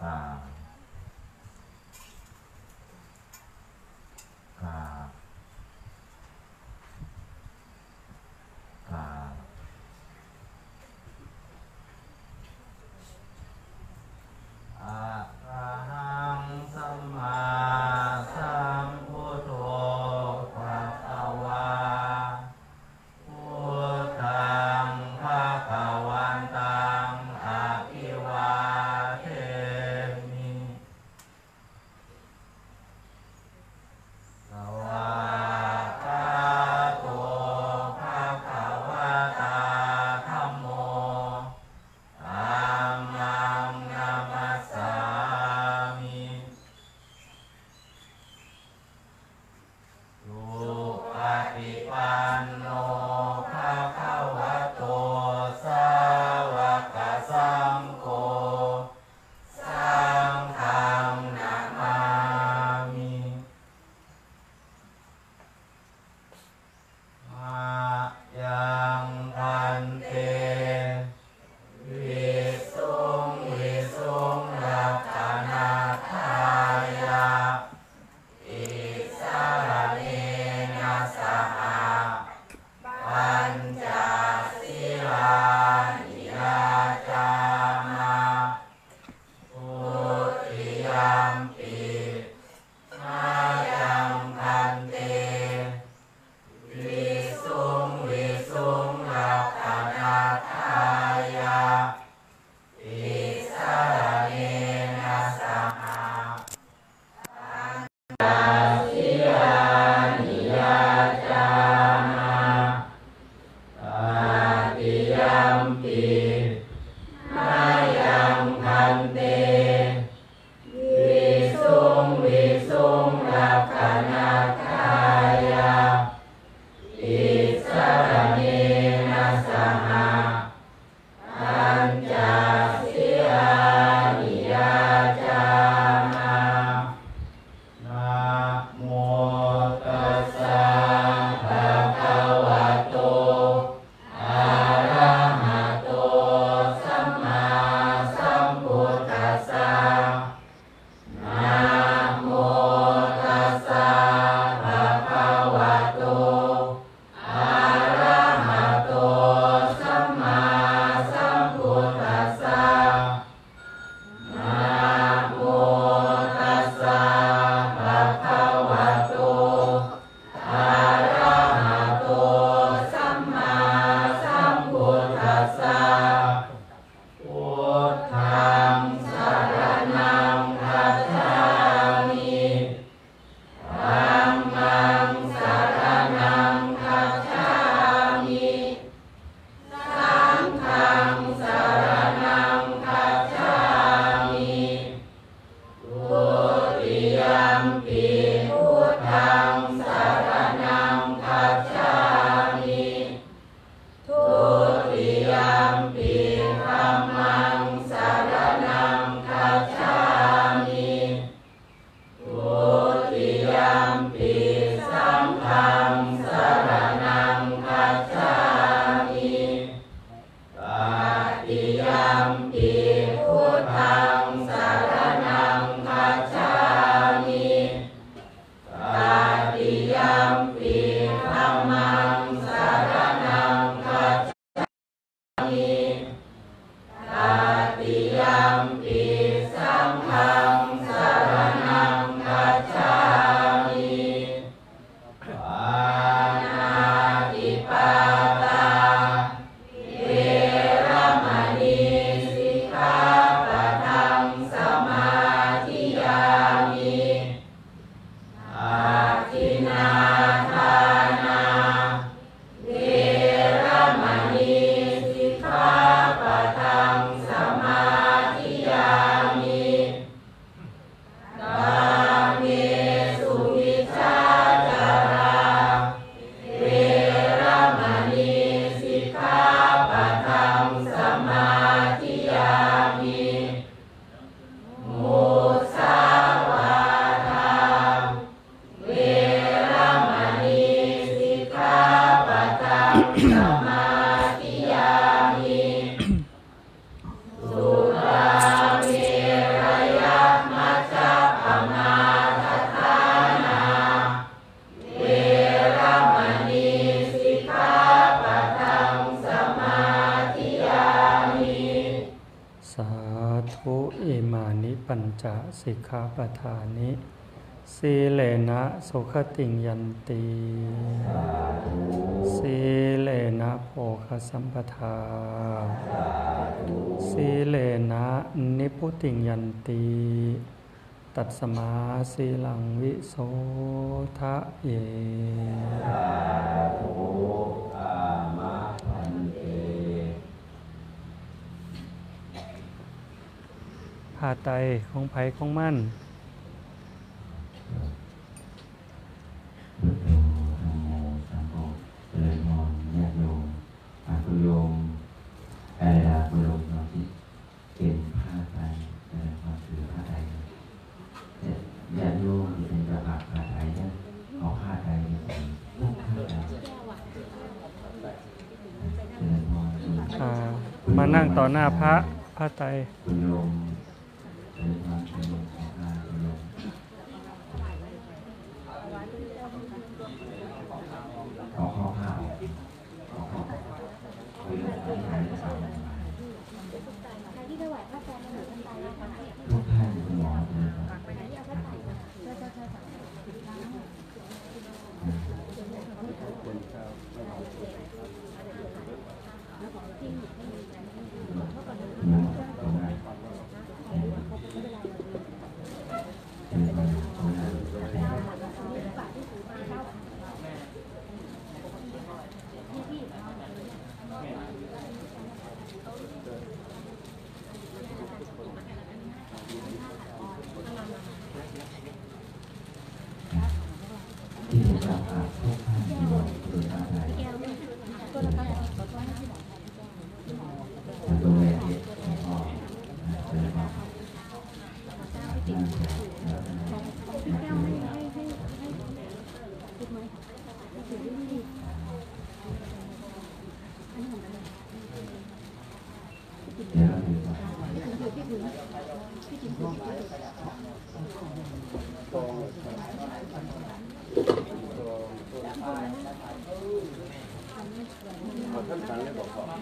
าสิกขาปะทังสมาธิยาอิมานิปัญจสิกขาปทานิสีเลนะสุขติงยันติสีเลนะโภคสัมปทาสีเลนะนิพุติงยันติตัสมาสีลังวิโสทะเยผ้าไตรของไผของมั่นคุณโยมคุณโยมเราที่เป็นผ้าไตรความถือผ้าไตรญาติโยมที่เป็นกระบะผ้าไตรเนี่ยเอาผ้าไตรเนี่ยนุ่งผ้าไตรมานั่งต่อหน้าพระผ้าไตรคุณโยมเป็นความเป็นโยมของคุณโยมเอาข้อผ้าที่ถวายผ้าไตรมาหรือผ้าไตรนะคะทุกท่านคุณหมอเลยครับที่จะทำทุกท่านที่หมดหรืออะไรดูแลเด็กพ่อเป็นพ่อเดี๋ยวเราดูก่อนท่านสั่งให้บอกก่อน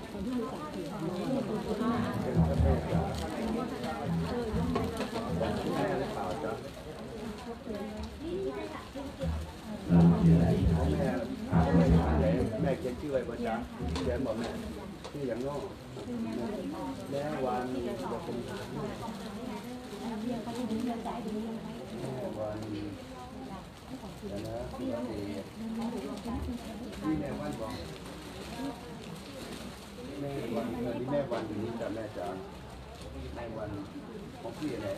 แม่เขียนชื่อไว้ประจำเขียนบอกแม่ชื่ออย่างน้องแม่วันจะเป็นวันที่แม่วันบอกแม่วันที่แม่วันอยู่นี่จะแม่จ๋าแม่วันของพี่อะไร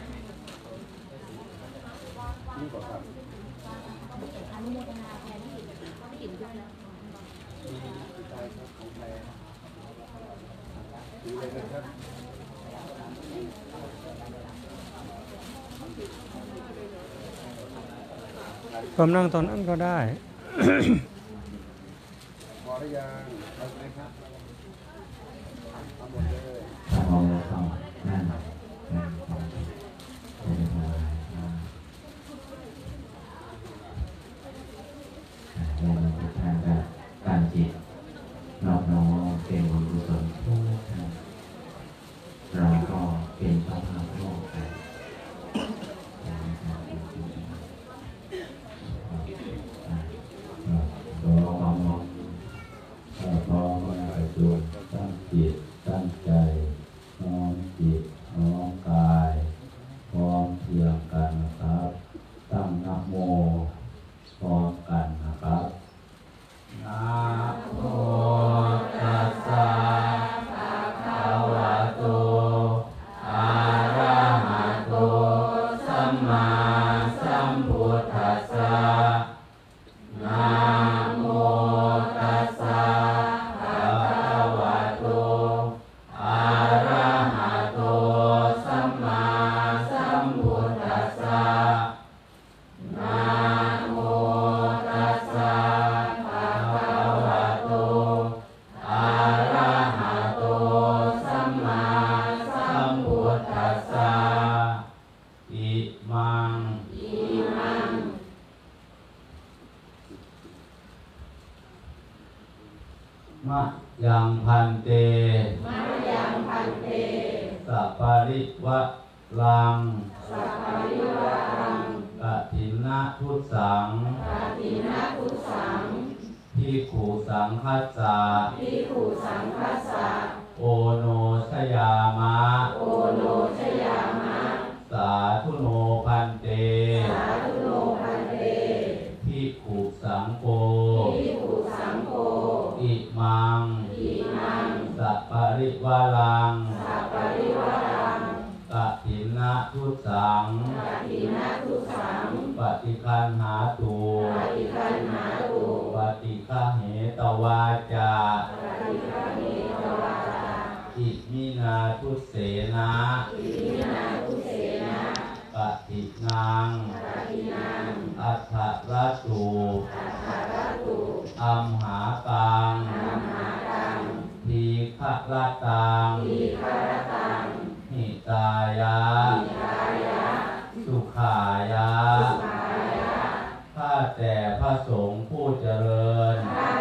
นี่บอกครับอนุโมทนาแทนที่กินด้วยนะใช่ครับของแม่ดูเลยนะครับผมนั่งตอนนั้นก็ได้พอหรือยังเอาไหมครับเอาหมดเลยเอาต้องนั่นการจิตนอบน้อมเป็นบุญกุศลทุกท่านเราก็เป็นเจ้าภาพร่วมกันตั้งจิตตั้งใจน้อมจิตน้อมกายพร้อมเพียงกันนะครับตั้งนะโมพร้อมกันนะครับนะโมตัสสะภะคะวะโตอะระหะโตสัมมาสัมพุทธัสสะนะโมตัสสะภะคะวะโตอะระหะโตสัมมาสัมพุทธัสสะนะโมตัสสะภะคะวะโตอะระหะโตสัมมาสัมพุทธัสสะอิมังมะยังพันเตสัสัพปริวะลังกฐินนะทุสังภิกขุสังคัสสะโอโนชยามะสาธุโนพันเตภิกขุสังโฆอิมังสัพปริวาลังกฐินนะทุสังปฏิคันหาตุปฏิฆะเหตวาจาอิมินาทุเสนะกฐินังอัฏฐรัตตุอัมหากังทีฆะรัตตังหิตายะสุขายะข้าแต่พระสงฆ์ผู้เจริญ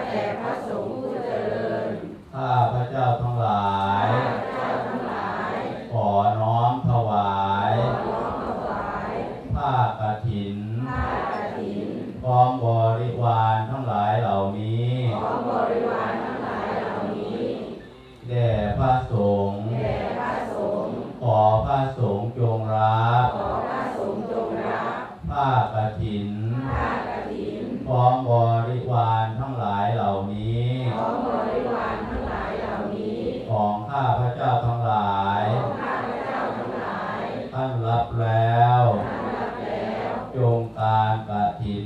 ข้าพระเจ้าทั้งหลายขอน้อมถวายผ้ากฐินพร้อมบริวารทั้งหลายเหล่านี้แด่พระสงฆ์ขอพระสงฆ์จงรับผ้ากฐินพร้อมบริวารทั้งหลายเหล่านี้ของข้าพระเจ้าทั้งหลายท่านรับแล้วจงการกฐิน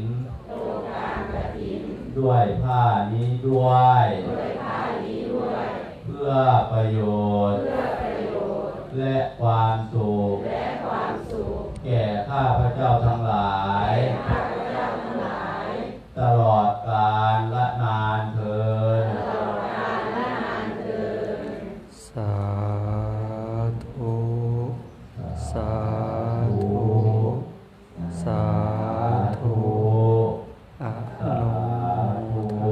ด้วยผ้านี้ด้วยเพื่อประโยชน์และความสุขแก่ข้าพระเจ้าทั้งหลายตลอดกาลและนานเทอญสาธุสาธุสาธุอะโน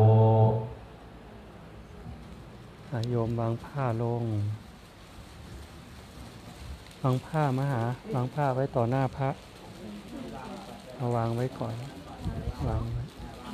โยมวางผ้าลงวางผ้ามหาวางผ้าไว้ต่อหน้าพระเอาวางไว้ก่อนวางไว้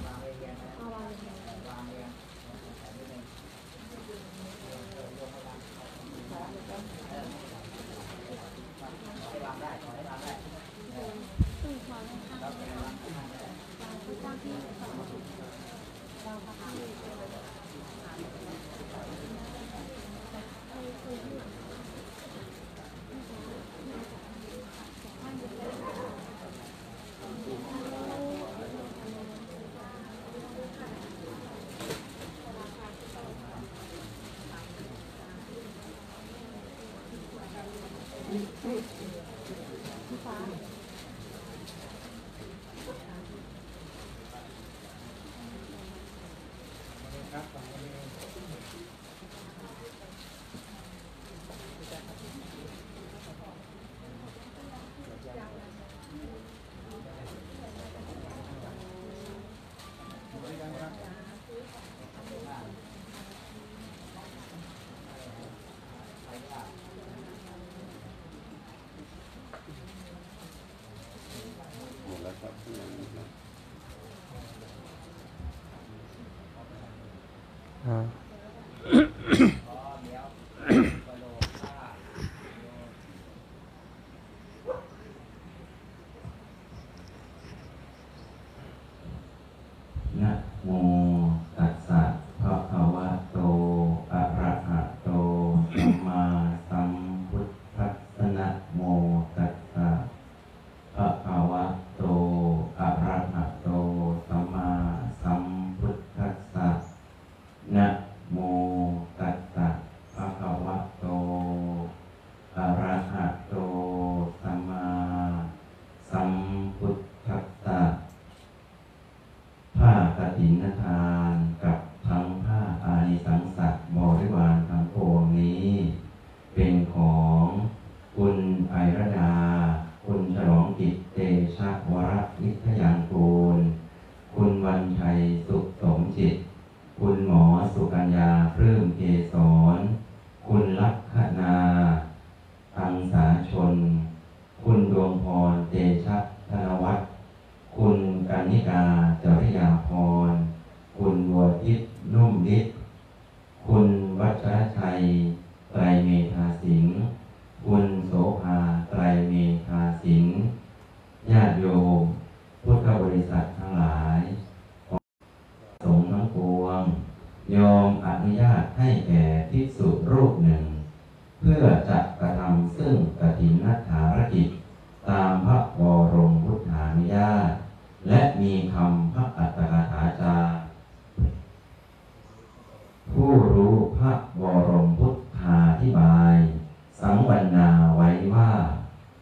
นะโมตัสสะภะคะวะโตอะระหะโตสัมมาสัมพุทธัสสะนะโมตัสสะภะคะวะโตอะระหะโตสัมมาสัมพุทธัสสะนะโม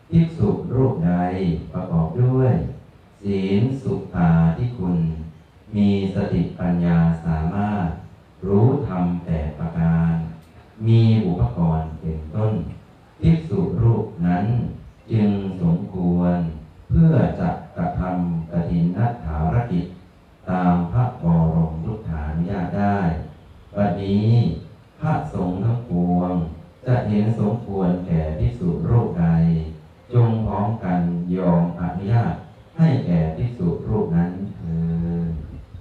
ภิกษุรูปใดประกอบด้วยศีลสุภาธิคุณมีสติปัญญาสามารถรู้ธรรม8ประการมีอุปกรณ์เป็นต้นภิกษุรูปนั้นจึงสมควรเพื่อจะกระทำกฐินนัฏฐารกิจตามพระบรมพุทธานุญาตได้บัดนี้พระสงฆ์ทั้งปวงจะเห็นสมควรแก่ภิกษุรูปใดจงพร้อมกันยอมอนุญาตให้แก่ภิกษุรูปนั้นเถิด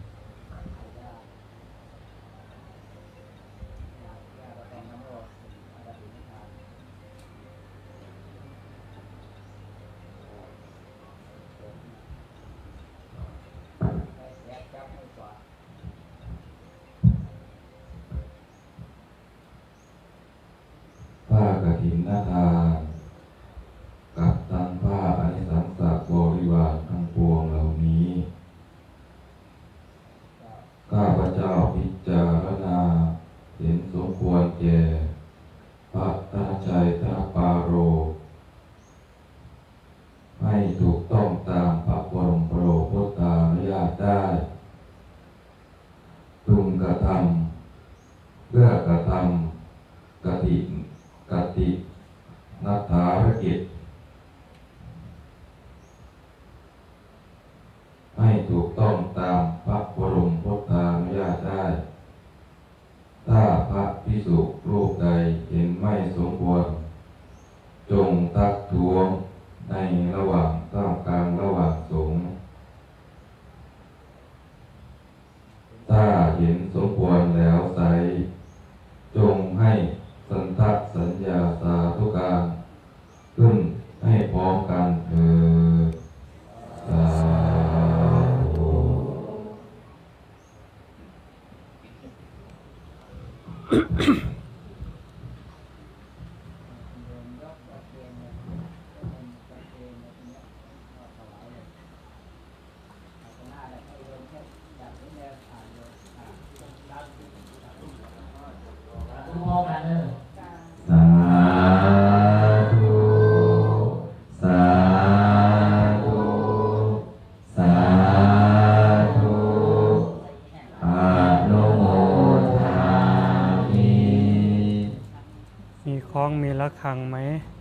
ผ้ากฐินนาทานกับทั้งผ้าอานิสังสะบริวารทั้งปวงเหล่านี้ข้าพเจ้าพิจารณาเห็นสมควรแก่พระธนชัยธนปาโรให้ถูกต้องตามพระบรมโพุทธานุญาตได้พึงกระทำเพื่อกระทำกฐินัฏฐารกิจให้ถูกต้องตามพระบรมพุทธานุญาตได้ถ้าพระภิกษุรูปใดเห็นไม่สมควรจงทักท้วงในระหว่างท่ามกลางระหว่างสงฆ์ถ้าเห็นสมควรแล้วไสจงให้สันทสัญญาสาธุการขึ้นให้พร้อมกันเถิดสาธุสาธุสาธุสาธุอนุโมทามิมีคล้องมีระฆังไหม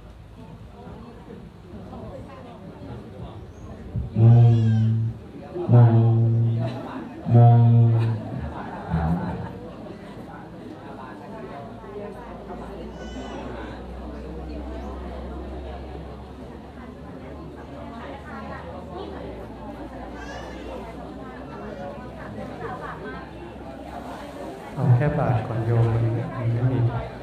มุงมุงมุงเอาแค่บาทก่อนโยมมันไม่มี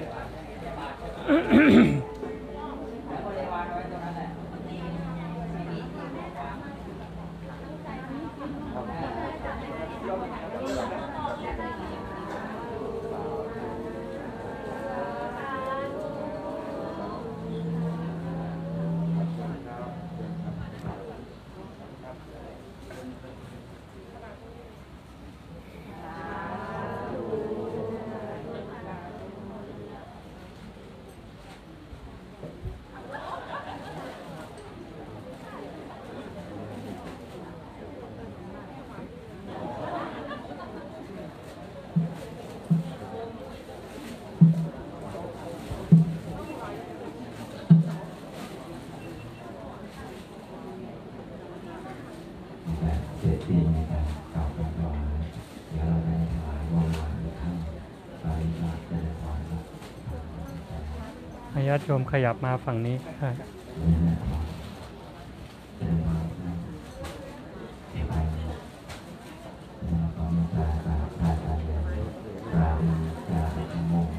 เสร็จสิ้นในการกล่าวคำถวายเดี๋ยวเราได้ถวายวงวานอีกครั้งปริมาณจะได้พรครับให้ญาติโยมขยับมาฝั่งนี้ใช่นี่นะครับจะได้พรนะไปนะครับมีตาตาตาตาเดียวตาดีตาดีมง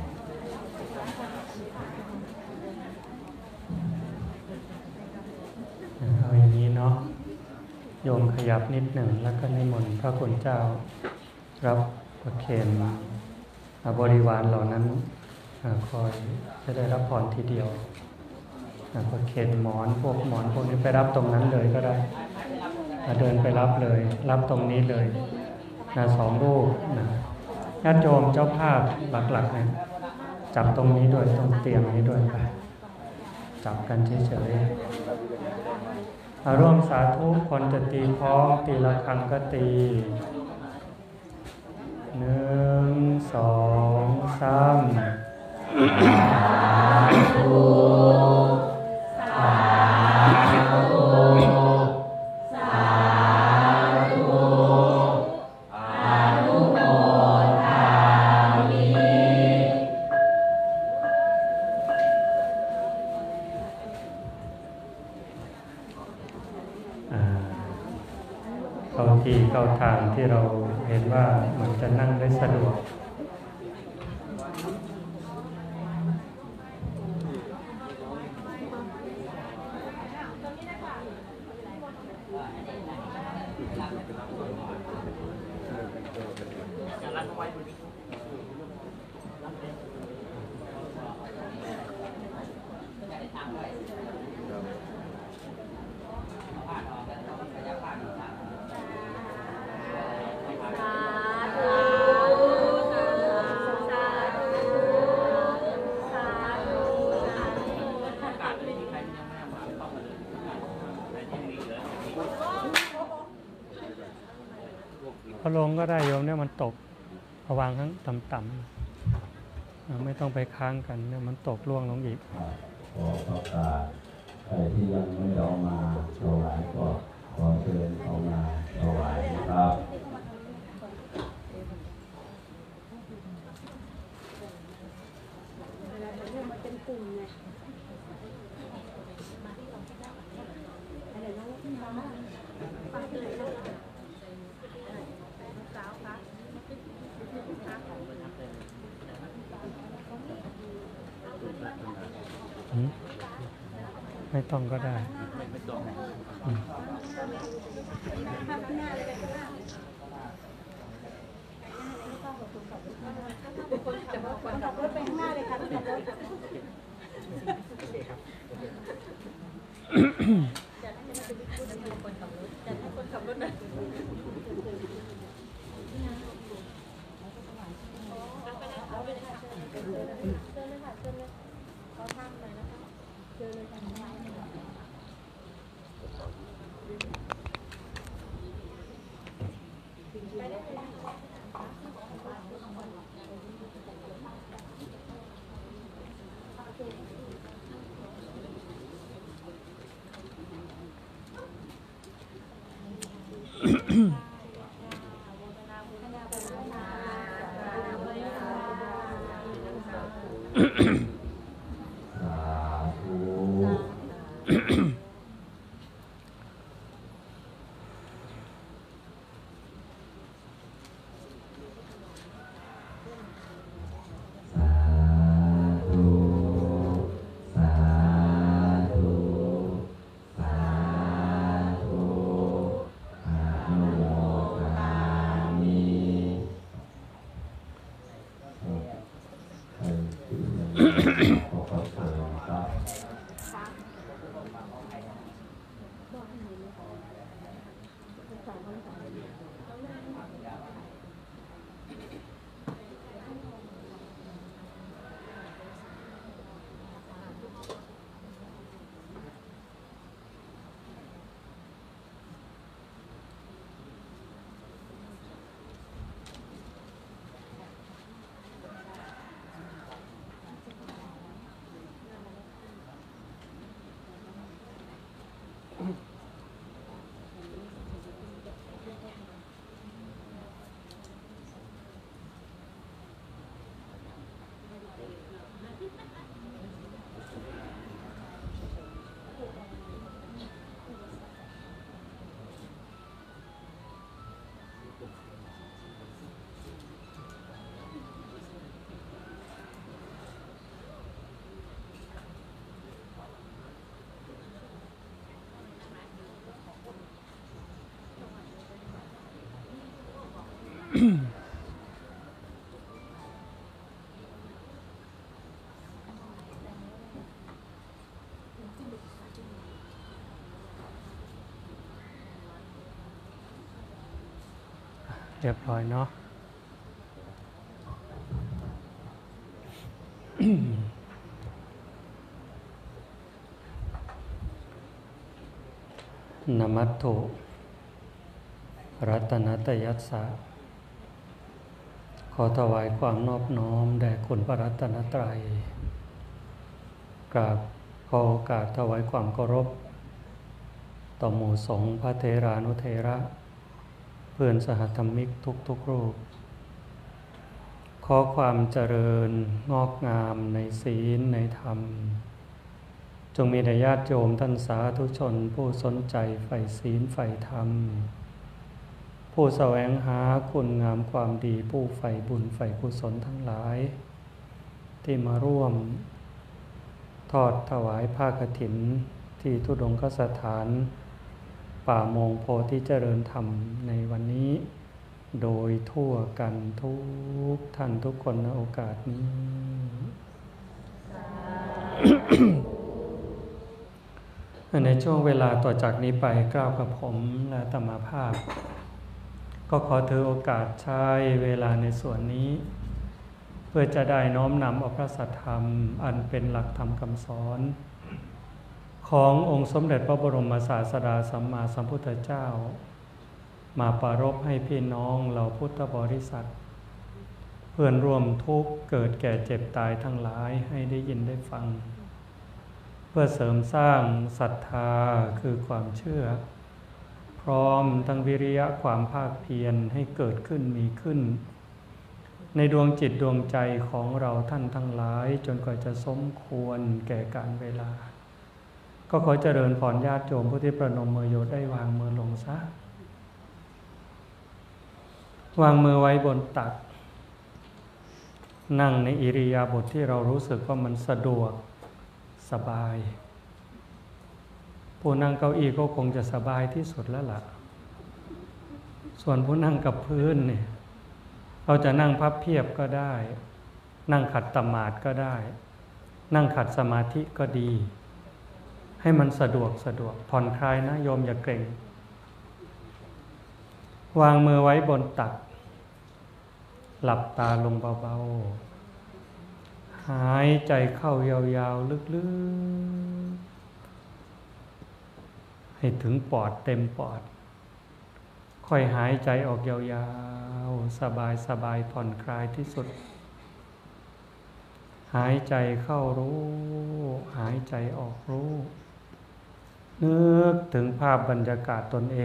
เอาอย่างนี้เนาะโยมขยับนิดหนึ่งแล้วก็นิมนต์พระคุณเจ้ารับประเคนบริวารเหล่านั้นคอยจะได้รับพรทีเดียวประเคนหมอนพวกนี้ไปรับตรงนั้นเลยก็ได้เดินไปรับเลยรับตรงนี้เลย2 รูปญาติโยมเจ้าภาพหลักๆเนี่ยจับตรงนี้ด้วยตรงเตียงนี้ด้วยไปจับกันเฉยๆร่วมสาธุคนจะตีพร้อมตีละครั้งก็ตี1 2 3เข้าที่เข้าทางที่เราเห็นว่ามันจะนั่งได้สะดวกพอลงก็ได้โยมเนี่ยมันตกระวางทั้งต่ำๆไม่ต้องไปค้างกันเนี่ยมันตกล่วงลงอีกขอประกาศใครที่ยังไม่ได้เอามาถวายก็ขอเชิญเอามาถวายนะครับไม่ต้องก็ได้ขับรถไปข้างหน้าเลยค่ะขับรถจะให้คนขับรถจะให้คนขับรถนะเอาไปเลยค่ะเชิญเลยค่ะเชิญเลยเขาทำเลยนะคะเชิญเลยค่ะไปได้เลยเรียบร้อยเนาะนมัตถุรัตนตยัสสะขอถวายความนอบน้อมแด่คุณพระรัตนตรัยกราบขอโอกาสถวายความเคารพต่อหมู่สงฆ์พระเถรานุเถระเพื่อนสหธรรมิกทุกรูปขอความเจริญงอกงามในศีลในธรรมจงมีแด่ญาติโยมท่านสาธุชนผู้สนใจใฝ่ศีลใฝ่ธรรมผู้แสวงหาคุณงามความดีผู้ใฝ่บุญใฝ่กุศลทั้งหลายที่มาร่วมทอดถวายผ้ากฐินที่ธุดงคสถานป่าโมงโพธิเจริญธรรมในวันนี้โดยทั่วกันทุกท่านทุกคนในโอกาสนี้ ในช่วงเวลาต่อจากนี้ไปกล่าวกับผมและอาตมาภาพก็ขอถือโอกาสใช้เวลาในส่วนนี้เพื่อจะได้น้อมนำเอาพระสัทธรรมอันเป็นหลักธรรมคำสอนขององค์สมเด็จพระบรมศาสดาสัมมาสัมพุทธเจ้ามาปรารภให้พี่น้องเราพุทธบริษัทเพื่อนร่วมทุกข์เกิดแก่เจ็บตายทั้งหลายให้ได้ยินได้ฟังเพื่อเสริมสร้างศรัทธาคือความเชื่อพร้อมทั้งวิริยะความภาคเพียรให้เกิดขึ้นมีขึ้นในดวงจิตดวงใจของเราท่านทั้งหลายจนกว่าจะสมควรแก่การเวลาก็ขอเจริญพรญาติโยมผู้ที่ประนมมือโยได้วางมือลงซะวางมือไว้บนตักนั่งในอิริยาบถที่เรารู้สึกว่ามันสะดวกสบายผู้นั่งเก้าอี้ก็คงจะสบายที่สุดแล้วล่ะส่วนผู้นั่งกับพื้นเนี่ยเราจะนั่งพับเพียบก็ได้นั่งขัดตมาดก็ได้นั่งขัดสมาธิก็ดีให้มันสะดวกผ่อนคลายนะโยมอย่าเกร็งวางมือไว้บนตักหลับตาลงเบาๆหายใจเข้ายาวๆลึกๆให้ถึงปอดเต็มปอดค่อยหายใจออกยาวๆสบายผ่อนคลายที่สุดหายใจเข้ารู้หายใจออกรู้นึกถึงภาพบรรยากาศตนเอง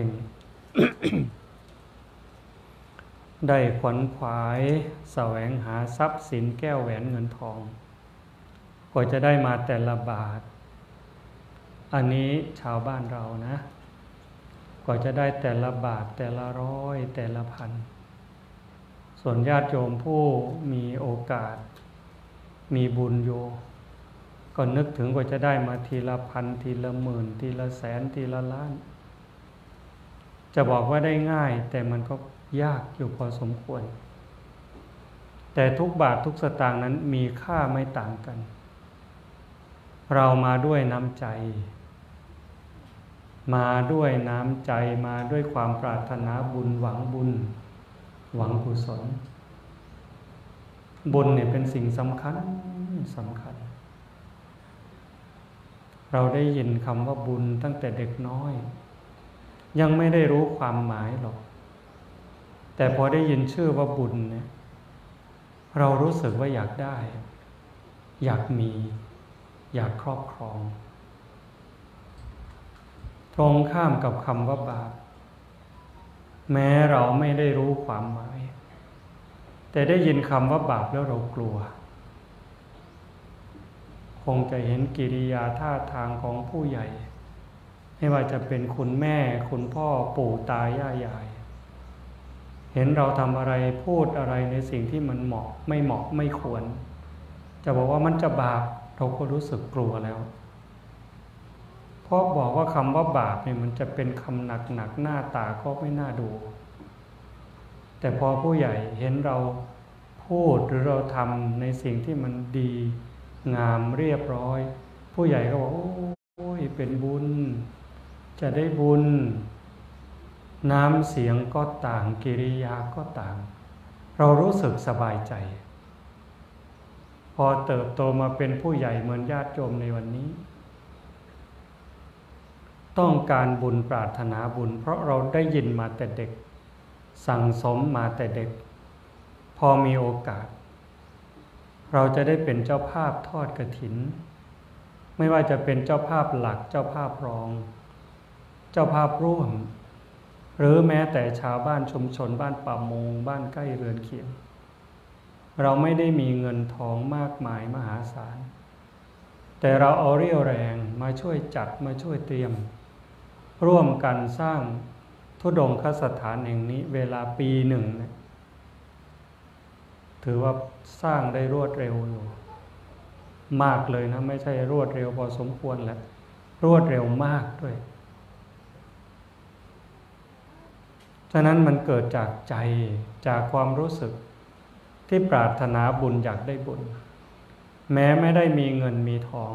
ได้ขวนขวายแสวงหาทรัพย์สินแก้วแหวนเงินทองกว่าจะได้มาแต่ละบาทอันนี้ชาวบ้านเรานะกว่าจะได้แต่ละบาทแต่ละร้อยแต่ละพันส่วนญาติโยมผู้มีโอกาสมีบุญโยก็นึกถึงกว่าจะได้มาทีละพันทีละหมื่นทีละแสนทีละล้านจะบอกว่าได้ง่ายแต่มันก็ยากอยู่พอสมควรแต่ทุกบาททุกสตางค์นั้นมีค่าไม่ต่างกันเรามาด้วยน้ำใจมาด้วยน้ำใจมาด้วยความปรารถนาบุญหวังบุญหวังกุศลบุญเนี่ยเป็นสิ่งสำคัญเราได้ยินคำว่าบุญตั้งแต่เด็กน้อยยังไม่ได้รู้ความหมายหรอกแต่พอได้ยินชื่อว่าบุญเนี่ยเรารู้สึกว่าอยากได้อยากมีอยากครอบครองตรงข้ามกับคำว่าบาปแม้เราไม่ได้รู้ความหมายแต่ได้ยินคำว่าบาปแล้วเรากลัวคงจะเห็นกิริยาท่าทางของผู้ใหญ่ไม่ว่าจะเป็นคุณแม่คุณพ่อปู่ตายายายเห็นเราทำอะไรพูดอะไรในสิ่งที่มันเหมาะไม่ควรจะบอกว่ามันจะบาปเราก็รู้สึกกลัวแล้วเพราะบอกว่าคำว่าบาปเนี่ยมันจะเป็นคำหนักหน้าตาก็ไม่น่าดูแต่พอผู้ใหญ่เห็นเราพูดหรือเราทำในสิ่งที่มันดีงามเรียบร้อยผู้ใหญ่ก็บอกโอ้ยเป็นบุญจะได้บุญน้ำเสียงก็ต่างกิริยาก็ต่างเรารู้สึกสบายใจพอเติบโตมาเป็นผู้ใหญ่เหมือนญาติโยมในวันนี้ต้องการบุญปรารถนาบุญเพราะเราได้ยินมาแต่เด็กสั่งสมมาแต่เด็กพอมีโอกาสเราจะได้เป็นเจ้าภาพทอดกฐินไม่ว่าจะเป็นเจ้าภาพหลักเจ้าภาพรองเจ้าภาพร่วมหรือแม้แต่ชาวบ้านชุมชนบ้านป่ามงบ้านใกล้เรือนเคียงเราไม่ได้มีเงินทองมากมายมหาศาลแต่เราเอาเรี่ยวแรงมาช่วยจัดมาช่วยเตรียมร่วมกันสร้างธุดงคสถานแห่งนี้เวลาปีหนึ่งนะถือว่าสร้างได้รวดเร็วอยู่มากเลยนะไม่ใช่รวดเร็วพอสมควรแหละรวดเร็วมากด้วยฉะนั้นมันเกิดจากใจจากความรู้สึกที่ปรารถนาบุญอยากได้บุญแม้ไม่ได้มีเงินมีทอง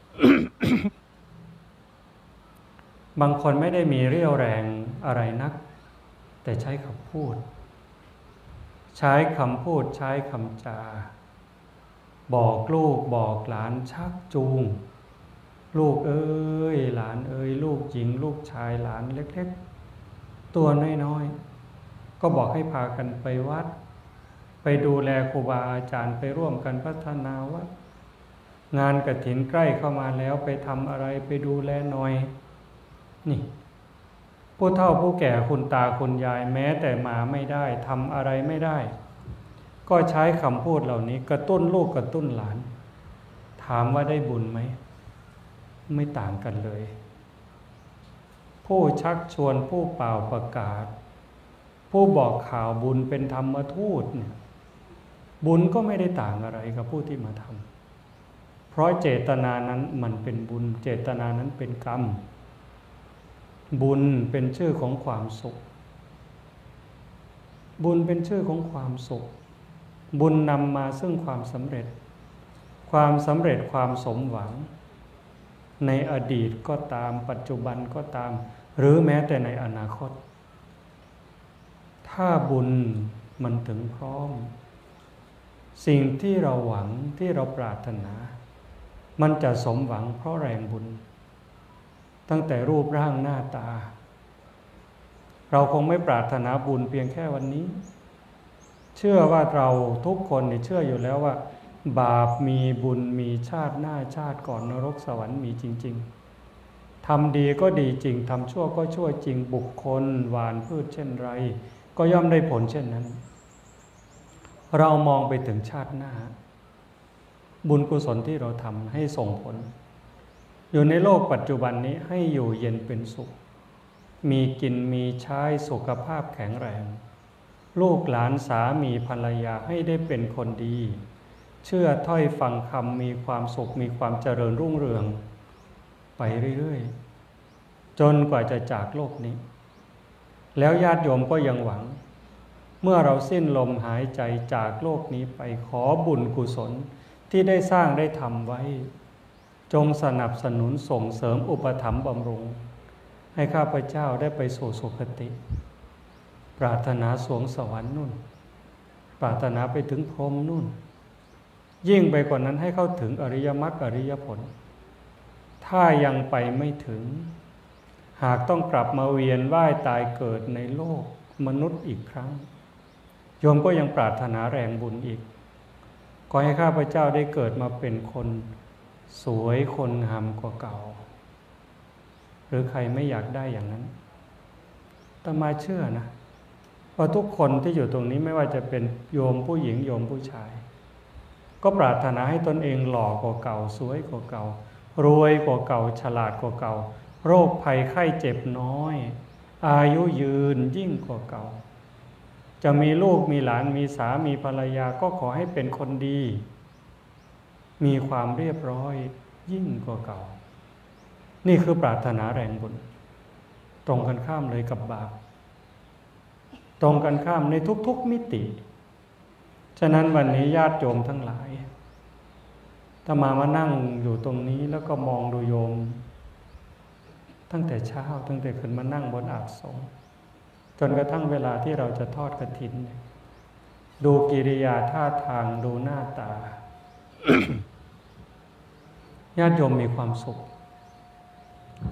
บางคนไม่ได้มีเรี่ยวแรงอะไรนักแต่ใช้คำพูดใช้คำพูดใช้คำจาบอกลูกบอกหลานชักจูงลูกเอ้ยหลานเอ้ยลูกหญิงลูกชายหลานเล็กๆตัวน้อยๆก็บอกให้พากันไปวัดไปดูแลครูบาอาจารย์ไปร่วมกันพัฒนาวัดงานกฐินใกล้เข้ามาแล้วไปทำอะไรไปดูแลหน่อยนี่ผู้เฒ่าผู้แก่คุณตาคุณยายแม้แต่มาไม่ได้ทำอะไรไม่ได้ก็ใช้คำพูดเหล่านี้กระตุ้นลูกกระตุ้นหลานถามว่าได้บุญไหมไม่ต่างกันเลยผู้ชักชวนผู้เป่าประกาศผู้บอกข่าวบุญเป็นธรรมทูตเนี่ยบุญก็ไม่ได้ต่างอะไรกับผู้ที่มาทำเพราะเจตนานั้นมันเป็นบุญเจตนานั้นเป็นกรรมบุญเป็นชื่อของความสุขบุญเป็นชื่อของความสุขบุญนำมาซึ่งความสำเร็จความสำเร็จความสมหวังในอดีตก็ตามปัจจุบันก็ตามหรือแม้แต่ในอนาคตถ้าบุญมันถึงพร้อมสิ่งที่เราหวังที่เราปรารถนามันจะสมหวังเพราะแรงบุญตั้งแต่รูปร่างหน้าตาเราคงไม่ปรารถนาบุญเพียงแค่วันนี้เชื่อว่าเราทุกคนเชื่ออยู่แล้วว่าบาปมีบุญมีชาติหน้าชาติก่อนนรกสวรรค์มีจริงๆทำดีก็ดีจริงทำชั่วก็ชั่วจริงบุคคลหว่านพืชเช่นไรก็ย่อมได้ผลเช่นนั้นเรามองไปถึงชาติหน้าบุญกุศลที่เราทำให้ส่งผลอยู่ในโลกปัจจุบันนี้ให้อยู่เย็นเป็นสุขมีกินมีใช้สุขภาพแข็งแรงลูกหลานสามีภรรยาให้ได้เป็นคนดีเชื่อถ้อยฟังคำมีความสุขมีความเจริญรุ่งเรืองไปเรื่อยๆจนกว่าจะจากโลกนี้แล้วญาติโยมก็ยังหวังเมื่อเราสิ้นลมหายใจจากโลกนี้ไปขอบุญกุศลที่ได้สร้างได้ทำไว้จงสนับสนุนส่งเสริมอุปถัมภ์บำรุงให้ข้าพเจ้าได้ไปสู่สุคติปรารถนาสวงสวรรค์นู่นปรารถนาไปถึงพรหมนู่นยิ่งไปกว่านั้นให้เข้าถึงอริยมรรคอริยผลถ้ายังไปไม่ถึงหากต้องกลับมาเวียนว่ายตายเกิดในโลกมนุษย์อีกครั้งโยมก็ยังปรารถนาแรงบุญอีกขอให้ข้าพเจ้าได้เกิดมาเป็นคนสวยคนงามกว่าเก่าหรือใครไม่อยากได้อย่างนั้นอาตมาเชื่อนะว่าทุกคนที่อยู่ตรงนี้ไม่ว่าจะเป็นโยมผู้หญิงโยมผู้ชายก็ปรารถนาให้ตนเองหล่อกว่าเก่าสวยกว่าเก่ารวยกว่าเก่าฉลาดกว่าเก่าโรคภัยไข้เจ็บน้อยอายุยืนยิ่งกว่าเก่าจะมีลูกมีหลานมีสามีภรรยาก็ขอให้เป็นคนดีมีความเรียบร้อยยิ่งกว่าเก่านี่คือปรารถนาแรงบุญตรงกันข้ามเลยกับบาปตรงกันข้ามในทุกๆมิติฉะนั้นวันนี้ญาติโยมทั้งหลายถ้ามานั่งอยู่ตรงนี้แล้วก็มองดูโยมตั้งแต่เช้าตั้งแต่ขึ้นมานั่งบนอาสงฆ์จนกระทั่งเวลาที่เราจะทอดกฐินดูกิริยาท่าทางดูหน้าตา ญาติโยมมีความสุข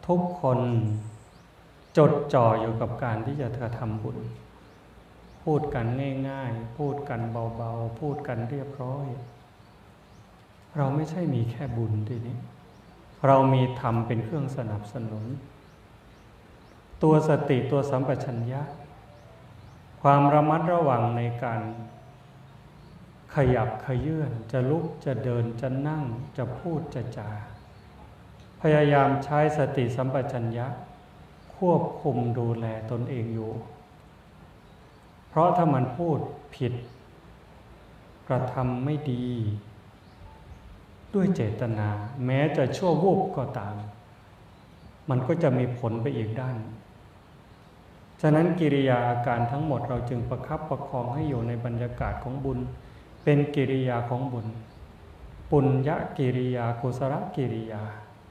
ทุกคนจดจ่ออยู่กับการที่จะกระทำบุญพูดกันง่ายๆพูดกันเบาๆพูดกันเรียบร้อยเราไม่ใช่มีแค่บุญทีนี้เรามีธรรมเป็นเครื่องสนับสนุนตัวสติตัวสัมปชัญญะความระมัดระวังในการขยับเขยื่อนจะลุกจะเดินจะนั่งจะพูดจะจาพยายามใช้สติสัมปชัญญะควบคุมดูแลตนเองอยู่เพราะถ้ามันพูดผิดกระทำไม่ดีด้วยเจตนาแม้จะชั่ววูบก็ตามมันก็จะมีผลไปอีกด้านฉะนั้นกิริยาอาการทั้งหมดเราจึงประคับประคองให้อยู่ในบรรยากาศของบุญเป็นกิริยาของบุญปุญญกิริยากุศลกิริยา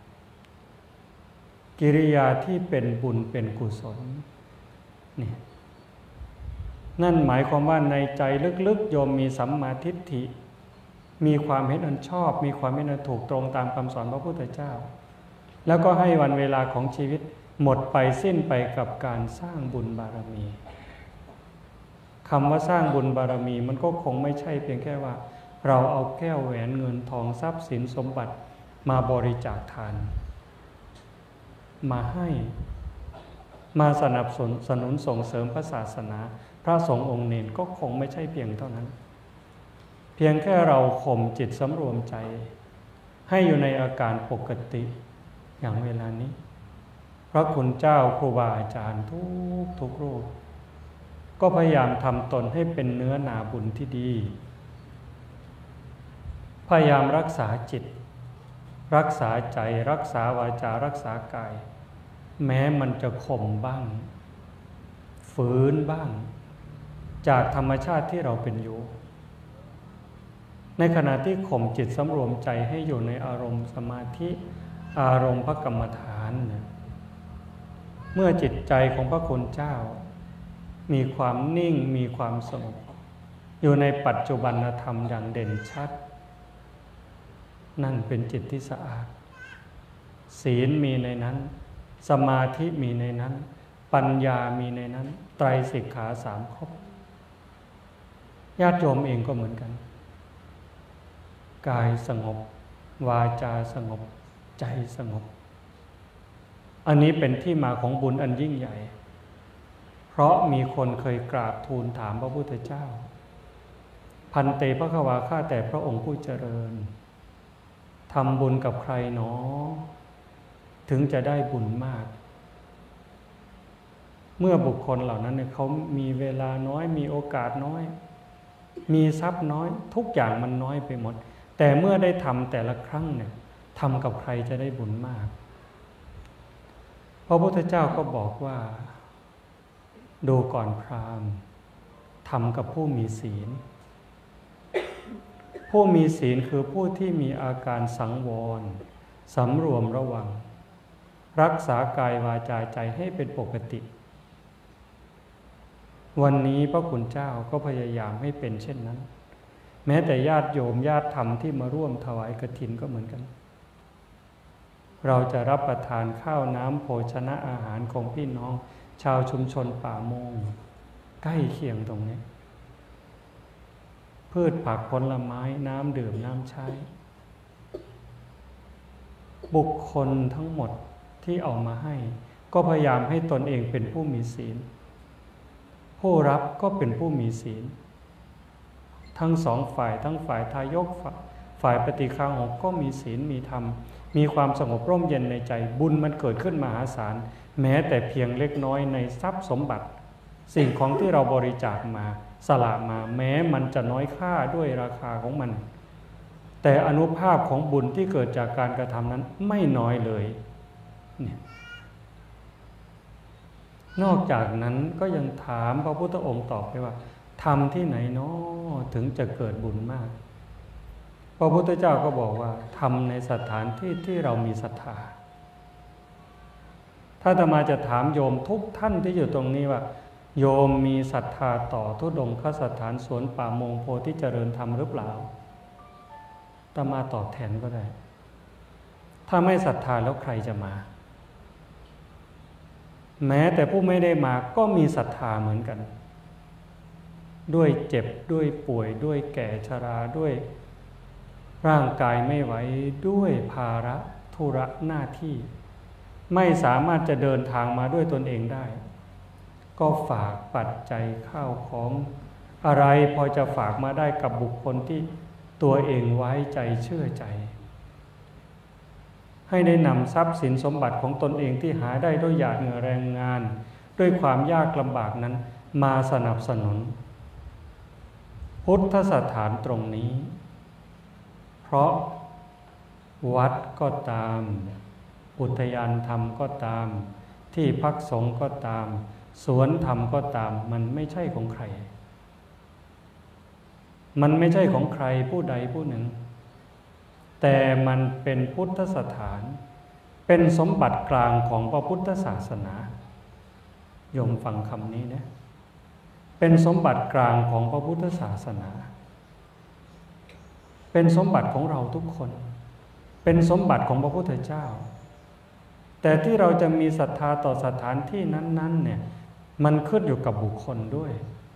กิริยาที่เป็นบุญเป็นกุศลนี่นั่นหมายความว่าในใจลึกๆโยมมีสัมมาทิฏฐิมีความเห็นอันชอบมีความเห็นอันถูกตรงตามคำสอนพระพุทธเจ้าแล้วก็ให้วันเวลาของชีวิตหมดไปสิ้นไปกับการสร้างบุญบารมีคำว่าสร้างบุญบารมีมันก็คงไม่ใช่เพียงแค่ว่าเราเอาแก้วแหวนเงินทองทรัพย์สินสมบัติมาบริจาคทานมาให้มาสนับสนุนส่งเสริมพระศาสนาพระสงฆ์องค์เนรก็คงไม่ใช่เพียงเท่านั้นเพียงแค่เราข่มจิตสำรวมใจให้อยู่ในอาการปกติอย่างเวลานี้พระคุณเจ้าครูบาอาจารย์ทุกรูปก็พยายามทำตนให้เป็นเนื้อนาบุญที่ดีพยายามรักษาจิตรักษาใจรักษาวาจารักษากายแม้มันจะข่มบ้างฝืนบ้างจากธรรมชาติที่เราเป็นอยู่ในขณะที่ข่มจิตสำรวมใจให้อยู่ในอารมณ์สมาธิอารมณ์พระกรรมฐานนะเมื่อจิตใจของพระคุณเจ้ามีความนิ่งมีความสงบอยู่ในปัจจุบันธรรมอย่างเด่นชัดนั่นเป็นจิตที่สะอาดศีลมีในนั้นสมาธิมีในนั้นปัญญามีในนั้นไตรสิกขาสามครบญาติโยมเองก็เหมือนกันกายสงบวาจาสงบใจสงบอันนี้เป็นที่มาของบุญอันยิ่งใหญ่เพราะมีคนเคยกราบทูลถามพระพุทธเจ้าพันเตภควาข้าแต่พระองค์ผู้เจริญทำบุญกับใครหนอถึงจะได้บุญมากเมื่อบุคคลเหล่านั้นเขามีเวลาน้อยมีโอกาสน้อยมีทรัพย์น้อยทุกอย่างมันน้อยไปหมดแต่เมื่อได้ทำแต่ละครั้งเนี่ยทำกับใครจะได้บุญมากพระพุทธเจ้าก็บอกว่าดูก่อนพราหมณ์ทำกับผู้มีศีลผู้มีศีลคือผู้ที่มีอาการสังวรสำรวมระวังรักษากายวาจาใจให้เป็นปกติวันนี้พระคุณเจ้าก็พยายามให้เป็นเช่นนั้นแม้แต่ญาติโยมญาติธรรมที่มาร่วมถวายกฐินก็เหมือนกันเราจะรับประทานข้าวน้ำโภชนะอาหารของพี่น้องชาวชุมชนป่าโมงใกล้เคียงตรงนี้พืชผักผลไม้น้ำดื่มน้ำใช้บุคคลทั้งหมดที่เอามาให้ก็พยายามให้ตนเองเป็นผู้มีศีลผู้รับก็เป็นผู้มีศีลทั้งสองฝ่ายทั้งฝ่ายทายกฝ่ายปฏิฆาหกก็มีศีลมีธรรมมีความสงบร่มเย็นในใจบุญมันเกิดขึ้นมหาศาลแม้แต่เพียงเล็กน้อยในทรัพย์สมบัติสิ่งของที่เราบริจาคมาสละมาแม้มันจะน้อยค่าด้วยราคาของมันแต่อานุภาพของบุญที่เกิดจากการกระทำนั้นไม่น้อยเลยเนี่ยนอกจากนั้นก็ยังถามพระพุทธองค์ตอบไปว่าทำที่ไหนเนาะถึงจะเกิดบุญมากพระพุทธเจ้าก็บอกว่าทำในสถานที่ที่เรามีศรัทธาถ้าอาตมาจะถามโยมทุกท่านที่อยู่ตรงนี้ว่าโยมมีศรัทธาต่อธุดงคสถานสวนป่ามงโพธิเจริญธรรมหรือเปล่าอาตมาตอบแทนก็ได้ถ้าไม่ศรัทธาแล้วใครจะมาแม้แต่ผู้ไม่ได้มาก็มีศรัทธาเหมือนกันด้วยเจ็บด้วยป่วยด้วยแก่ชราด้วยร่างกายไม่ไหวด้วยภาระธุระหน้าที่ไม่สามารถจะเดินทางมาด้วยตนเองได้ก็ฝากปัจจัยข้าวของอะไรพอจะฝากมาได้กับบุคคลที่ตัวเองไว้ใจเชื่อใจให้ได้นำทรัพย์สินสมบัติของตนเองที่หาได้ด้วยหยาดเหงื่อแรงงานด้วยความยากลำบากนั้นมาสนับสนุนพุทธสถานตรงนี้เพราะวัดก็ตามอุทยานธรรมก็ตามที่พักสงฆ์ก็ตามสวนธรรมก็ตามมันไม่ใช่ของใครมันไม่ใช่ของใครผู้ใดผู้หนึ่งแต่มันเป็นพุทธสถานเป็นสมบัติกลางของพระพุทธศาสนาโยมฟังคำนี้นะเป็นสมบัติกลางของพระพุทธศาสนาเป็นสมบัติของเราทุกคนเป็นสมบัติของพระพุทธเจ้าแต่ที่เราจะมีศรัทธาต่อสถานที่นั้นๆเนี่ยมันขึ้นอยู่กับบุคคลด้วย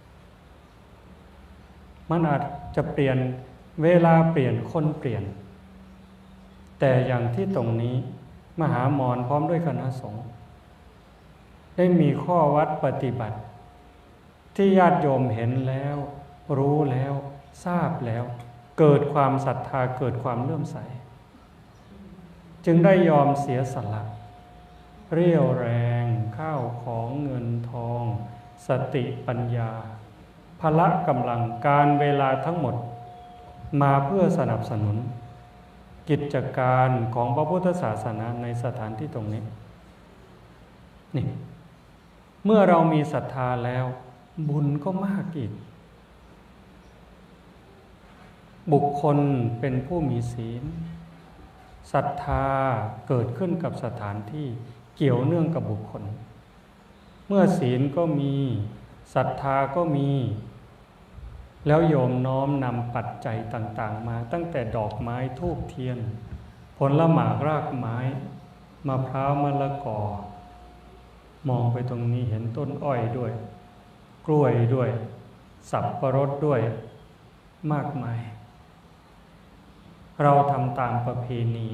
มันอาจจะเปลี่ยนเวลาเปลี่ยนคนเปลี่ยนแต่อย่างที่ตรงนี้มหามรพร้อมด้วยคณะสงฆ์ได้มีข้อวัดปฏิบัติที่ญาติโยมเห็นแล้วรู้แล้วทราบแล้วเกิดความศรัทธาเกิดความเลื่อมใสจึงได้ยอมเสียสละเรี่ยวแรงข้าวของเงินทองสติปัญญาพละกำลังการเวลาทั้งหมดมาเพื่อสนับสนุนกิจการของพระพุทธศาสนาในสถานที่ตรงนี้นี่เมื่อเรามีศรัทธาแล้วบุญก็มากอีกบุคคลเป็นผู้มีศีลศรัทธาเกิดขึ้นกับสถานที่เกี่ยวเนื่องกับบุคคลเมื่อศีลก็มีศรัทธาก็มีแล้วโยมน้อมนำปัจจัยต่างๆมาตั้งแต่ดอกไม้ธูปเทียนผลหมากรากไม้มะพร้าวมะละกอมองไปตรงนี้เห็นต้นอ้อยด้วยกล้วยด้วยสับปะรดด้วยมากมายเราทำตามประเพณี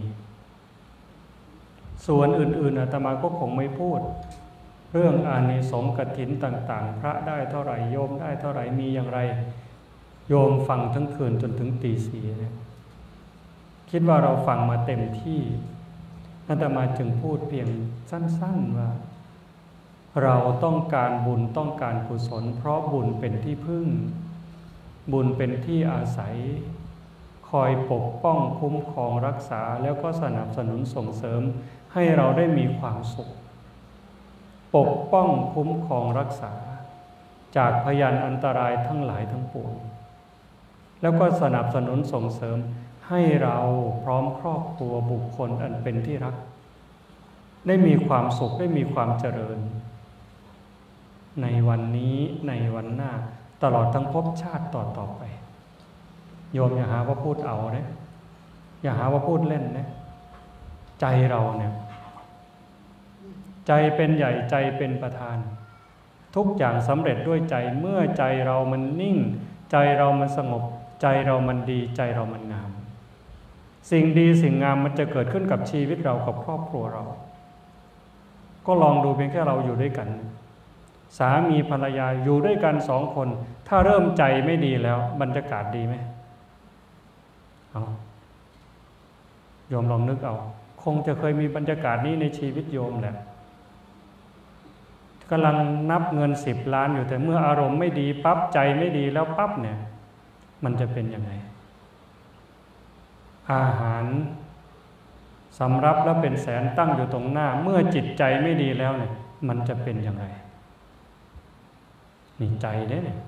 ส่วนอื่นๆอาตมาก็คงไม่พูดเรื่องอานิสงส์กฐินต่างๆพระได้เท่าไหร่โยมได้เท่าไหร่มีอย่างไรโยมฟังทั้งคืนจนถึงตี 4เนี่ยคิดว่าเราฟังมาเต็มที่อาตมาจึงพูดเพียงสั้นๆว่าเราต้องการบุญต้องการกุศลเพราะบุญเป็นที่พึ่งบุญเป็นที่อาศัยคอยปกป้องคุ้มครองรักษาแล้วก็สนับสนุนส่งเสริมให้เราได้มีความสุขปกป้องคุ้มครองรักษาจากพยานอันตรายทั้งหลายทั้งปวงแล้วก็สนับสนุนส่งเสริมให้เราพร้อมครอบครัวบุคคลอันเป็นที่รักได้มีความสุขได้มีความเจริญในวันนี้ในวันหน้าตลอดทั้งภพชาติต่อไปโยมอย่าหาว่าพูดเอานะอย่าหาว่าพูดเล่นนะใจเราเนี่ยใจเป็นใหญ่ใจเป็นประธานทุกอย่างสำเร็จด้วยใจเมื่อใจเรามันนิ่งใจเรามันสงบใจเรามันดีใจเรามันงามสิ่งดีสิ่งงามมันจะเกิดขึ้นกับชีวิตเรากับครอบครัวเราก็ลองดูเพียงแค่เราอยู่ด้วยกันสามีภรรยาอยู่ด้วยกัน2 คนถ้าเริ่มใจไม่ดีแล้วบรรยากาศดีไหมเอาโยมลองนึกเอาคงจะเคยมีบรรยากาศนี้ในชีวิตโยมแหละกำลังนับเงิน10 ล้านอยู่แต่เมื่ออารมณ์ไม่ดีปั๊บใจไม่ดีแล้วปั๊บเนี่ยมันจะเป็นยังไงอาหารสำรับแล้วเป็นแสนตั้งอยู่ตรงหน้าเมื่อจิตใจไม่ดีแล้วเนี่ยมันจะเป็นยังไงนี่ใจเนี่ย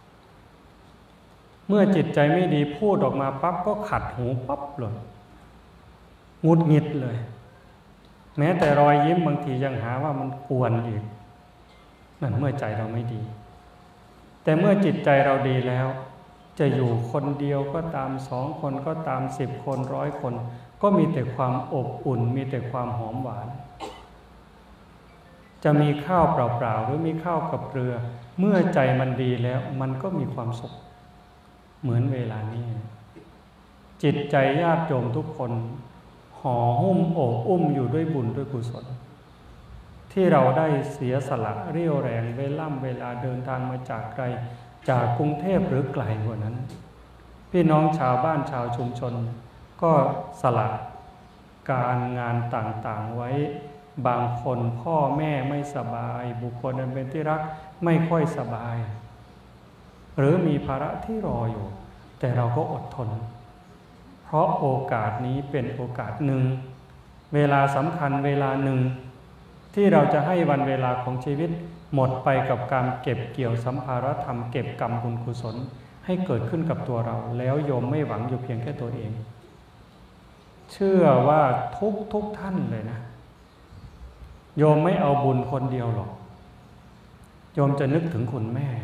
เมื่อจิตใจไม่ดีพูดออกมาปั๊บก็ขัดหูปั๊บเลยหงุดหงิดเลยแม้แต่รอยยิ้มบางทียังหาว่ามันกวนอีกนั่นเมื่อใจเราไม่ดีแต่เมื่อจิตใจเราดีแล้วจะอยู่คนเดียวก็ตาม2 คนก็ตาม10 คน100 คนก็มีแต่ความอบอุ่นมีแต่ความหอมหวานจะมีข้าวเปล่าๆหรือมีข้าวกับเกลือเมื่อใจมันดีแล้วมันก็มีความสุขเหมือนเวลานี้จิตใจญาติโยมทุกคนห่อหุ้มโอบอุ้มอยู่ด้วยบุญด้วยกุศลที่เราได้เสียสละเรี่ยวแรงเวลาเดินทางมาจากไกลจากกรุงเทพหรือไกลกว่านั้นพี่น้องชาวบ้านชาวชุมชนก็สละการงานต่างๆไว้บางคนพ่อแม่ไม่สบายบุคคลอันเป็นที่รักไม่ค่อยสบายหรือมีภาระที่รออยู่แต่เราก็อดทนเพราะโอกาสนี้เป็นโอกาสหนึ่งเวลาสำคัญเวลาหนึ่งที่เราจะให้วันเวลาของชีวิตหมดไปกับการเก็บเกี่ยวสัมภาระธรรมเก็บกรรมบุญกุศลให้เกิดขึ้นกับตัวเราแล้วโยมไม่หวังอยู่เพียงแค่ตัวเองเชื่อว่าทุกท่านเลยนะโยมไม่เอาบุญคนเดียวหรอกโยมจะนึกถึงคุณแม่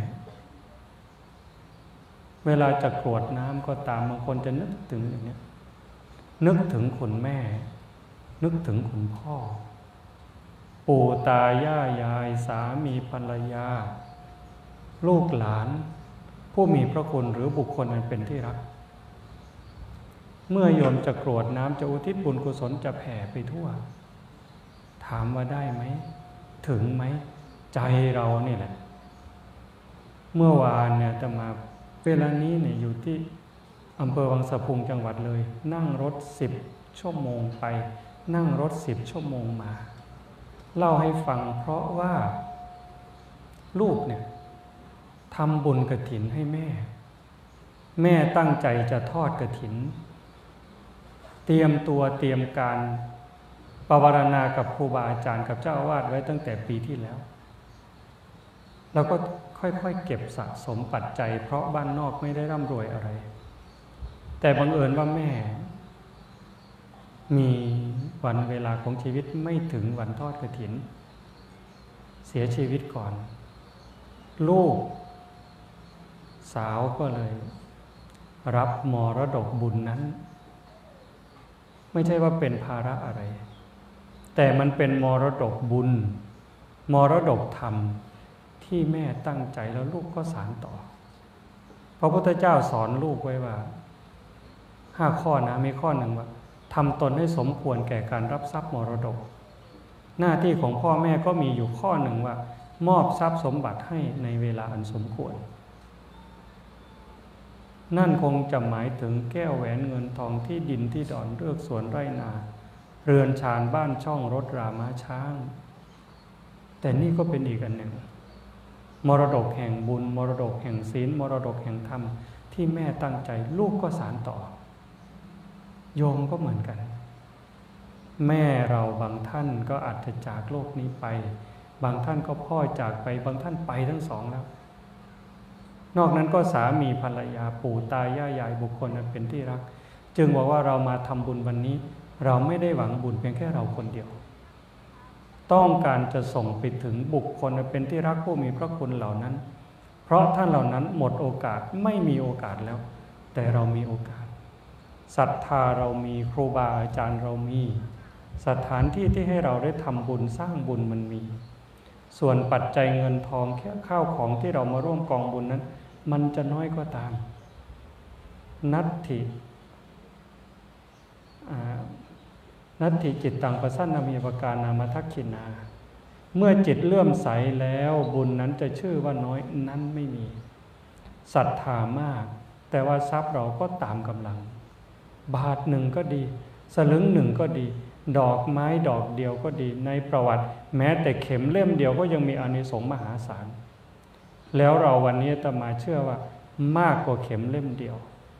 เวลาจะกรวดน้ำก็ตามบางคนจะนึกถึงอย่างนี้นึกถึงคุณแม่นึกถึงคุณพ่อปู่ตายายายสามีภรรยาลูกหลานผู้มีพระคุณหรือบุคคลอันเป็นที่รักเมื่อโยมจะกรวดน้ำจะอุทิศบุญกุศลจะแผ่ไปทั่วถามว่าได้ไหมถึงไหมใจเรานี่แหละเมื่อวานเนี่ยจะมาเวลานี้เนี่ยอยู่ที่อำเภอวังสะพุงจังหวัดเลยนั่งรถ10 ชั่วโมงไปนั่งรถ10 ชั่วโมงมาเล่าให้ฟังเพราะว่าลูกเนี่ยทำบุญกฐินให้แม่ตั้งใจจะทอดกฐินเตรียมตัวเตรียมการปวารณากับครูบาอาจารย์กับเจ้าอาวาสไว้ตั้งแต่ปีที่แล้วเราก็ค่อยๆเก็บสะสมปัจจัยเพราะบ้านนอกไม่ได้ร่ำรวยอะไรแต่บังเอิญว่าแม่มีวันเวลาของชีวิตไม่ถึงวันทอดกฐินเสียชีวิตก่อนลูกสาวก็เลยรับมรดกบุญนั้นไม่ใช่ว่าเป็นภาระอะไรแต่มันเป็นมรดกบุญมรดกธรรมที่แม่ตั้งใจแล้วลูกก็สานต่อพระพุทธเจ้าสอนลูกไว้ว่า5 ข้อนะมีข้อหนึ่งว่าทำตนให้สมควรแก่การรับทรัพย์มรดกหน้าที่ของพ่อแม่ก็มีอยู่ข้อหนึ่งว่ามอบทรัพย์สมบัติให้ในเวลาอันสมควรนั่นคงจะหมายถึงแก้วแหวนเงินทองที่ดินที่ดอนเลือกสวนไร่นาเรือนชานบ้านช่องรถราม้าช้างแต่นี่ก็เป็นอีกอันหนึ่งมรดกแห่งบุญมรดกแห่งศีลมรดกแห่งธรรมที่แม่ตั้งใจลูกก็สานต่อโยมก็เหมือนกันแม่เราบางท่านก็อาจจะจากโลกนี้ไปบางท่านก็พ่อจากไปบางท่านไปทั้งสองแล้วนอกนั้นก็สามีภรรยาปู่ตายายายบุคคลนั้นเป็นที่รักจึงบอกว่าเรามาทำบุญวันนี้เราไม่ได้หวังบุญเพียงแค่เราคนเดียวต้องการจะส่งไปถึงบุคคลเป็นที่รักผู้มีพระคุณเหล่านั้นเพราะท่านเหล่านั้นหมดโอกาสไม่มีโอกาสแล้วแต่เรามีโอกาสศรัทธาเรามีครูบาอาจารย์เรามีสถานที่ที่ให้เราได้ทำบุญสร้างบุญมันมีส่วนปัจจัยเงินทองแค่ข้าวของที่เรามาร่วมกองบุญนั้นมันจะน้อยก็ตามนัตถิจิตตังประสันนามีปการนามทักขินาเมื่อจิตเลื่อมใสแล้วบุญนั้นจะชื่อว่าน้อยนั้นไม่มีศรัทธามากแต่ว่าทรัพย์เราก็ตามกำลังบาทหนึ่งก็ดีสลึงหนึ่งก็ดีดอกไม้ดอกเดียวก็ดีในประวัติแม้แต่เข็มเล่มเดียวก็ยังมีอานิสงส์มหาศาลแล้วเราวันนี้อาตมาเชื่อว่ามากกว่าเข็มเล่มเดียว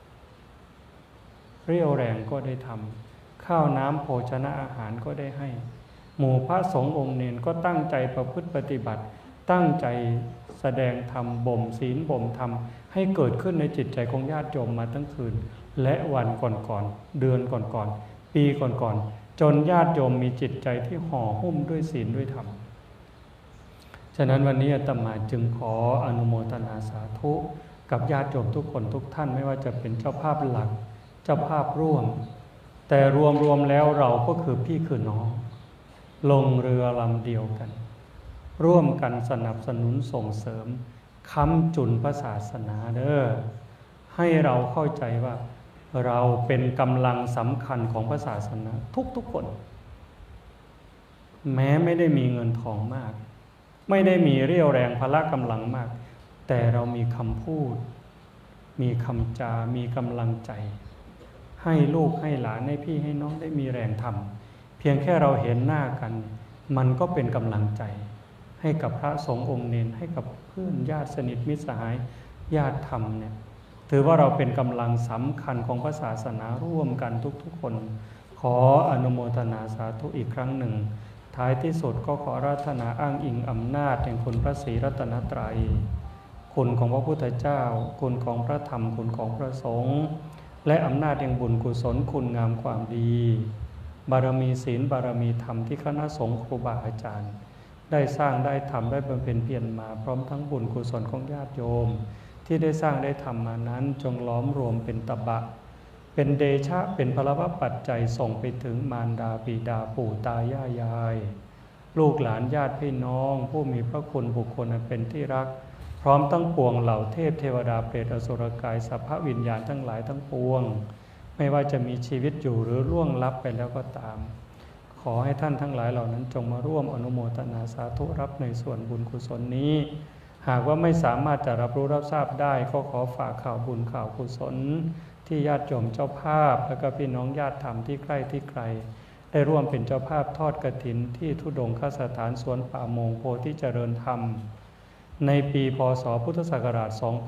เรี่ยวแรงก็ได้ทำข้าวน้ำโภชนะอาหารก็ได้ให้หมู่พระสงฆ์องค์เนรก็ตั้งใจประพฤติปฏิบัติตั้งใจแสดงธรรมบ่มศีลบ่มธรรมให้เกิดขึ้นในจิตใจของญาติโยมมาทั้งคืนและวันก่อนๆเดือนก่อนๆปีก่อนๆจนญาติโยมมีจิตใจที่ห่อหุ้มด้วยศีลด้วยธรรมฉะนั้นวันนี้อาตมาจึงขออนุโมทนาสาธุกับญาติโยมทุกคนทุกท่านไม่ว่าจะเป็นเจ้าภาพหลักเจ้าภาพร่วมแต่รวมแล้วเราก็คือพี่คือน้องลงเรือลำเดียวกันร่วมกันสนับสนุนส่งเสริมค้ำจุนพระศาสนาเด้อให้เราเข้าใจว่าเราเป็นกำลังสำคัญของพระศาสนาทุกๆคนแม้ไม่ได้มีเงินทองมากไม่ได้มีเรี่ยวแรงพละกำลังมากแต่เรามีคำพูดมีคำจามีกำลังใจให้ลูกให้หลานให้พี่ให้น้องได้มีแรงทำเพียงแค่เราเห็นหน้ากันมันก็เป็นกำลังใจให้กับพระสงฆ์องค์เนรให้กับเพื่อนญาติสนิทมิตรสหายญาติธรรมเนี่ยถือว่าเราเป็นกำลังสำคัญของพระศาสนาร่วมกันทุกๆคนขออนุโมทนาสาธุอีกครั้งหนึ่งท้ายที่สุดก็ขออาราธนาอ้างอิงอำนาจแห่งคุณพระศรีรัตนตรัยคุณของพระพุทธเจ้าคุณของพระธรรมคุณของพระสงฆ์และอำนาจแห่งบุญกุศลคุณงามความดีบารมีศีลบารมีธรรมที่คณะสงฆ์ครูบาอาจารย์ได้สร้างได้ทำได้บำเพ็ญเพียรมาพร้อมทั้งบุญกุศลของญาติโยมที่ได้สร้างได้ทำมานั้นจงล้อมรวมเป็นตบะเป็นเดชะเป็นพลวปัจจัยส่งไปถึงมารดาบิดาปู่ตายายยายลูกหลานญาติพี่น้องผู้มีพระคุณบุคคลอันเป็นที่รักพร้อมทั้งปวงเหล่าเทพเทวดาเปรตอสุรกายสัพพวิญญาณทั้งหลายทั้งปวงไม่ว่าจะมีชีวิตอยู่หรือล่วงลับไปแล้วก็ตามขอให้ท่านทั้งหลายเหล่านั้นจงมาร่วมอนุโมทนาสาธุรับในส่วนบุญกุศลนี้หากว่าไม่สามารถจะรับรู้รับทราบได้ก็ขอฝากข่าวบุญข่าวกุศลที่ญาติโยมเจ้าภาพและก็พี่น้องญาติธรรมที่ใกล้ที่ไกลได้ร่วมเป็นเจ้าภาพทอดกฐินที่ธุดงคสถานสวนป่าโมงโพธิเจริญธรรมในปีพ.ศ. พุทธศักราช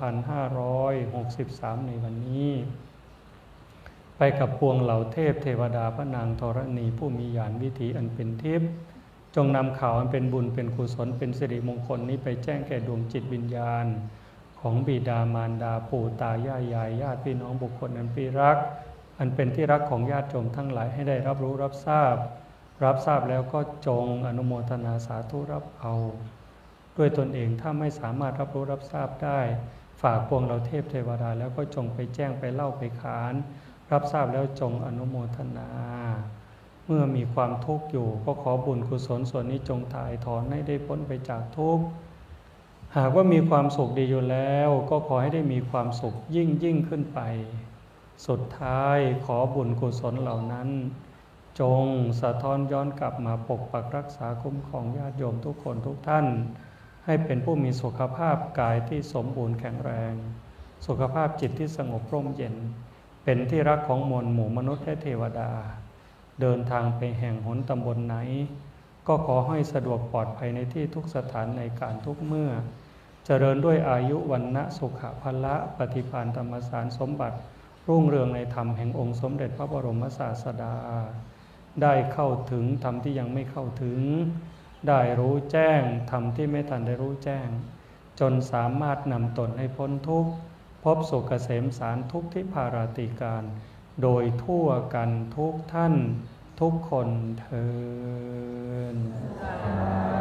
2563 ในวันนี้ไปกับปวงเหล่าเทพเทวดาพระนางธรณีผู้มีญาณวิถีอันเป็นทิพย์จงนำข่าวอันเป็นบุญเป็นกุศลเป็นสิริมงคลนี้ไปแจ้งแก่ดวงจิตวิญญาณของบิดามารดาปู่ตายายยายญาติพี่น้องบุคคลอันเป็นรักอันเป็นที่รักของญาติโยมทั้งหลายให้ได้รับรู้รับทราบแล้วก็จงอนุโมทนาสาธุรับเอาด้วยตนเองถ้าไม่สามารถรับรู้รับทราบได้ฝากปวงเราเทพเทวดาแล้วก็จงไปแจ้งไปเล่าไปขานรับทราบแล้วจงอนุโมทนาเมื่อมีความทุกข์อยู่ก็ขอบุญกุศลส่วนนี้จงถ่ายถอนให้ได้พ้นไปจากทุกข์หากว่ามีความสุขดีอยู่แล้วก็ขอให้ได้มีความสุขยิ่งขึ้นไปสุดท้ายขอบุญกุศลเหล่านั้นจงสะท้อนย้อนกลับมาปกปักรักษาคุ้มครองญาติโยมทุกคนทุกท่านให้เป็นผู้มีสุขภาพกายที่สมบูรณ์แข็งแรงสุขภาพจิตที่สงบร่มเย็นเป็นที่รักของมวลหมู่มนุษย์และเทวดาเดินทางไปแห่งหนตำบลไหนก็ขอให้สะดวกปลอดภัยในที่ทุกสถานในการทุกเมื่อเจริญด้วยอายุวรรณะสุขภละปฏิภาณธรรมสารสมบัติรุ่งเรืองในธรรมแห่งองค์สมเด็จพระบรมศาสดาได้เข้าถึงธรรมที่ยังไม่เข้าถึงได้รู้แจ้งธรรมที่ไม่ทันได้รู้แจ้งจนสามารถนำตนให้พ้นทุกข์พบสุขเกษมสารทุกทิพาราติการโดยทั่วกันทุกท่านทุกคนเทอญ